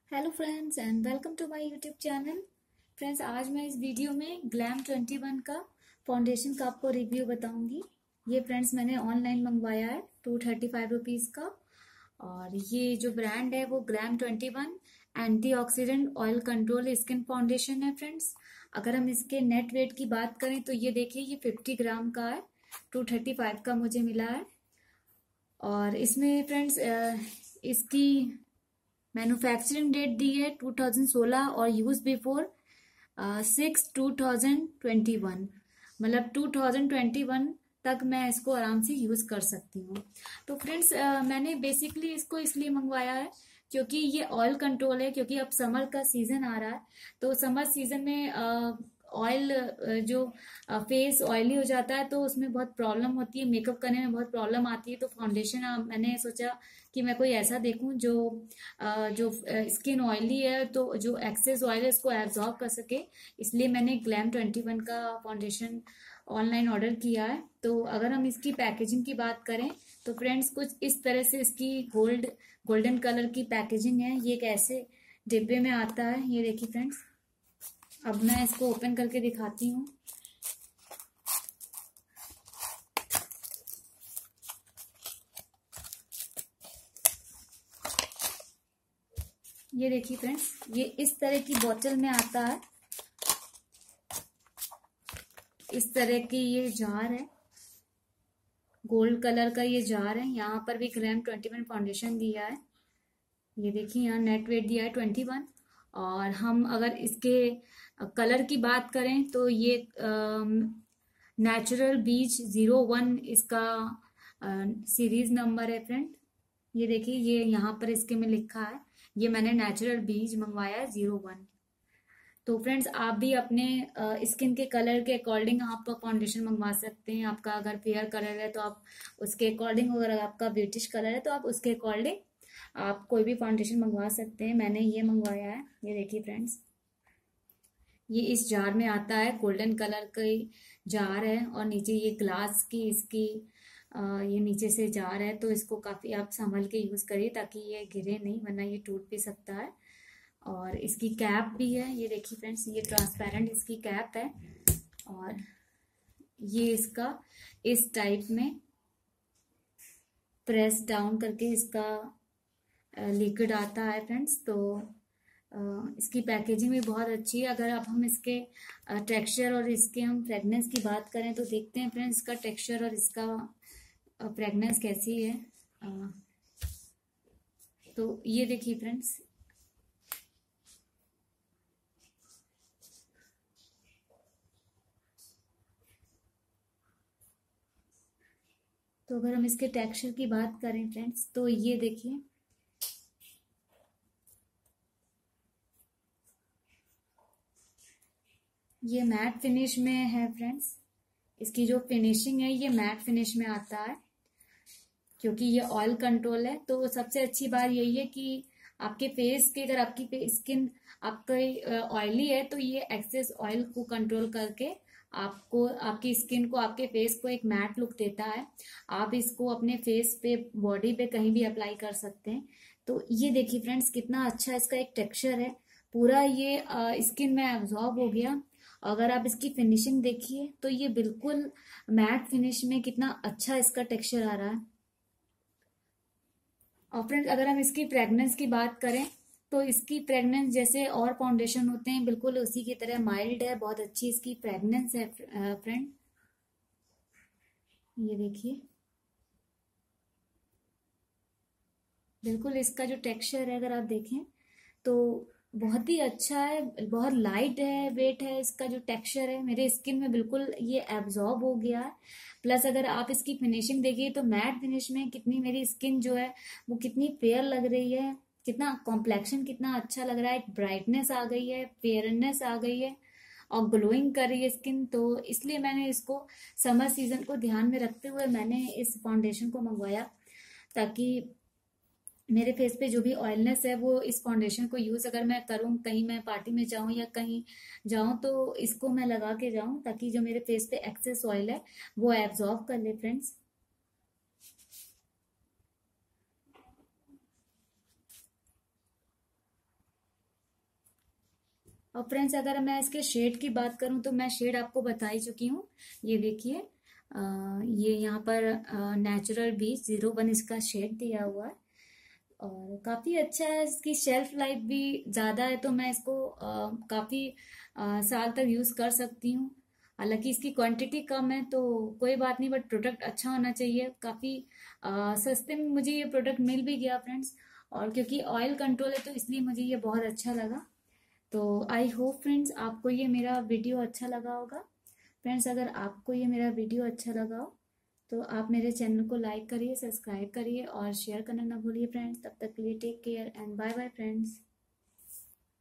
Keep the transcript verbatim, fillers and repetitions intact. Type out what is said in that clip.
Hello friends and welcome to my YouTube channel. Friends, आज मैं इस वीडियो में ग्लैम ट्वेंटी वन का फाउंडेशन का आपको रिव्यू बताऊंगी। ये फ्रेंड्स मैंने ऑनलाइन मंगवाया है टू थर्टी फाइव रुपीज़ का। और ये जो ब्रांड है वो Glam twenty one antioxidant oil control skin foundation है। फ्रेंड्स, अगर हम इसके नेट वेट की बात करें तो ये देखिए, ये फिफ्टी ग्राम का है, टू थर्टी फाइव का मुझे मिला है। और इसमें फ्रेंड्स इसकी मैन्युफैक्चरिंग डेट दी है टू थाउजेंड सोलह और use before six two thousand twenty one, मतलब टू थाउजेंड ट्वेंटी वन तक मैं इसको आराम से यूज कर सकती हूँ। तो फ्रेंड्स uh, मैंने बेसिकली इसको इसलिए मंगवाया है क्योंकि ये ऑयल कंट्रोल है, क्योंकि अब समर का सीजन आ रहा है। तो समर सीजन में ऑयल uh, जो फेस uh, ऑयली हो जाता है तो उसमें बहुत प्रॉब्लम होती है, मेकअप करने में बहुत प्रॉब्लम आती है। तो फाउंडेशन uh, मैंने सोचा कि मैं कोई ऐसा देखूं जो uh, जो स्किन ऑयली है तो जो एक्सेस ऑयल है इसको एब्जॉर्ब कर सके। इसलिए मैंने ग्लैम ट्वेंटी वन का फाउंडेशन ऑनलाइन ऑर्डर किया है। तो अगर हम इसकी पैकेजिंग की बात करें तो फ्रेंड्स कुछ इस तरह से इसकी गोल्ड गोल्डन कलर की पैकेजिंग है। ये एक ऐसे डिब्बे में आता है, ये देखिए फ्रेंड्स। अब मैं इसको ओपन करके दिखाती हूँ। ये देखिए फ्रेंड्स, ये इस तरह की बोतल में आता है। इस तरह की ये जार है, गोल्ड कलर का ये जार है। यहाँ पर भी ग्लैम ट्वेंटी वन फाउंडेशन दिया है। ये देखिए, यहाँ नेट वेट दिया है ट्वेंटी वन। और हम अगर इसके कलर की बात करें तो ये नेचुरल बीच जीरो वन इसका सीरीज नंबर है फ्रेंड। ये देखिए, ये यहाँ पर इसके में लिखा है, ये मैंने नेचुरल बीज मंगवाया है जीरो वन। तो फ्रेंड्स, आप भी अपने स्किन के कलर के अकॉर्डिंग आप फाउंडेशन मंगवा सकते हैं। आपका अगर फेयर कलर है तो आप उसके अकॉर्डिंग, अगर आपका ब्रिटिश कलर है तो आप उसके अकॉर्डिंग आप कोई भी फाउंडेशन मंगवा सकते हैं। मैंने ये मंगवाया है, ये देखिए फ्रेंड्स। ये इस जार में आता है, गोल्डन कलर का जार है और नीचे ये ग्लास की इसकी आ, ये नीचे से जार है। तो इसको काफ़ी आप संभल के यूज़ करिए ताकि ये गिरे नहीं, वरना ये टूट भी सकता है। और इसकी कैप भी है, ये देखिए फ्रेंड्स, ये ट्रांसपेरेंट इसकी कैप है। और ये इसका इस टाइप में प्रेस डाउन करके इसका लिक्विड आता है फ्रेंड्स। तो इसकी पैकेजिंग भी बहुत अच्छी है। अगर अब हम इसके टेक्सचर और इसके हम फ्रेगनेंस की बात करें तो देखते हैं फ्रेंड्स इसका टेक्सचर और इसका फ्रेगनेंस कैसी है। तो ये देखिए फ्रेंड्स, तो अगर हम इसके टेक्सचर की बात करें फ्रेंड्स तो ये देखिए, ये मैट फिनिश में है फ्रेंड्स। इसकी जो फिनिशिंग है ये मैट फिनिश में आता है क्योंकि ये ऑयल कंट्रोल है। तो सबसे अच्छी बात यही है कि आपके फेस के, अगर आपकी स्किन आपका ऑयली है तो ये एक्सेस ऑयल को कंट्रोल करके आपको, आपकी स्किन को, आपके फेस को एक मैट लुक देता है। आप इसको अपने फेस पे, बॉडी पे कहीं भी अप्लाई कर सकते हैं। तो ये देखिए फ्रेंड्स, कितना अच्छा इसका एक टेक्सचर है, पूरा ये स्किन में एब्जॉर्ब हो गया। अगर आप इसकी फिनिशिंग देखिए तो ये बिल्कुल मैट फिनिश में कितना अच्छा इसका टेक्सचर आ रहा है। और फ्रेंड्स, अगर हम इसकी फ्रेगनेंस की बात करें तो इसकी फ्रेगनेंस जैसे और फाउंडेशन होते हैं बिल्कुल उसी की तरह माइल्ड है, बहुत अच्छी इसकी फ्रेगनेंस है फ्रेंड। ये देखिए, बिल्कुल इसका जो टेक्सचर है अगर आप देखें तो बहुत ही अच्छा है, बहुत लाइट है, वेट है। इसका जो टेक्सचर है मेरे स्किन में बिल्कुल ये एब्जॉर्ब हो गया है। प्लस अगर आप इसकी फिनिशिंग देखिए तो मैट फिनिश में कितनी मेरी स्किन जो है वो कितनी फेयर लग रही है, कितना कॉम्प्लेक्शन कितना अच्छा लग रहा है, एक ब्राइटनेस आ गई है, फेयरनेस आ गई है और ग्लोइंग कर रही है स्किन। तो इसलिए मैंने इसको समर सीजन को ध्यान में रखते हुए मैंने इस फाउंडेशन को मंगवाया ताकि मेरे फेस पे जो भी ऑयलनेस है वो इस फाउंडेशन को यूज अगर मैं करूँ, कहीं मैं पार्टी में जाऊं या कहीं जाऊं तो इसको मैं लगा के जाऊं ताकि जो मेरे फेस पे एक्सेस ऑयल है वो एब्जॉर्ब कर ले फ्रेंड्स। और फ्रेंड्स अगर मैं इसके शेड की बात करूं तो मैं शेड आपको बता ही चुकी हूँ। ये देखिए, ये यहाँ पर नेचुरल बीच जीरो वन इसका शेड दिया हुआ है और काफ़ी अच्छा है। इसकी शेल्फ लाइफ भी ज़्यादा है तो मैं इसको काफ़ी साल तक यूज़ कर सकती हूँ। हालांकि इसकी क्वांटिटी कम है तो कोई बात नहीं, बट प्रोडक्ट अच्छा होना चाहिए। काफ़ी सस्ते में मुझे ये प्रोडक्ट मिल भी गया फ्रेंड्स, और क्योंकि ऑयल कंट्रोल है तो इसलिए मुझे ये बहुत अच्छा लगा। तो आई होप फ्रेंड्स आपको ये मेरा वीडियो अच्छा लगा होगा। फ्रेंड्स अगर आपको ये मेरा वीडियो अच्छा लगा हो तो आप मेरे चैनल को लाइक करिए, सब्सक्राइब करिए और शेयर करना ना भूलिए फ्रेंड्स। तब तक के लिए take care and bye bye friends.